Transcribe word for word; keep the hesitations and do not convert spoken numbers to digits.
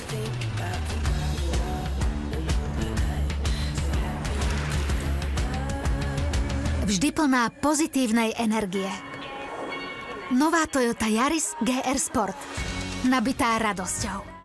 Vždy plná pozitívnej energie. Nová Toyota Yaris gé er Sport. Nabitá radosťou.